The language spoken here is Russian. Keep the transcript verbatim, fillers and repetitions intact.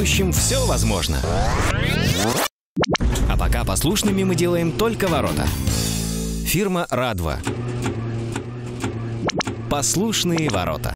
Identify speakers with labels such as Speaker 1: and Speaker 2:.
Speaker 1: будущем все возможно. А пока послушными мы делаем только ворота. Фирма «Радва». Послушные ворота.